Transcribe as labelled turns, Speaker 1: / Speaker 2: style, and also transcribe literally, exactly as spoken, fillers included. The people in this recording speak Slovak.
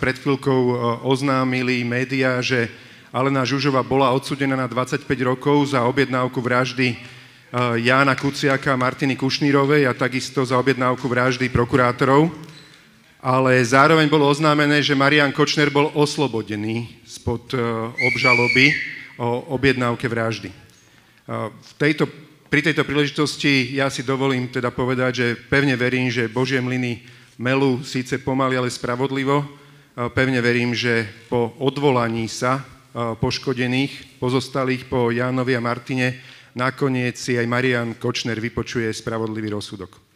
Speaker 1: pred chvíľkou oznámili médiá, že Alena Žužová bola odsúdená na dvadsaťpäť rokov za objednávku vraždy Jána Kuciaka a Martiny Kušnírovej a takisto za objednávku vraždy prokurátorov. Ale zároveň bolo oznámené, že Marián Kočner bol oslobodený spod obžaloby o objednávke vraždy. V tejto, pri tejto príležitosti ja si dovolím teda povedať, že pevne verím, že Božie mlyny melú síce pomaly, ale spravodlivo. Pevne verím, že po odvolaní sa poškodených, pozostalých po Jánovi a Martine, nakoniec si aj Marián Kočner vypočuje spravodlivý rozsudok.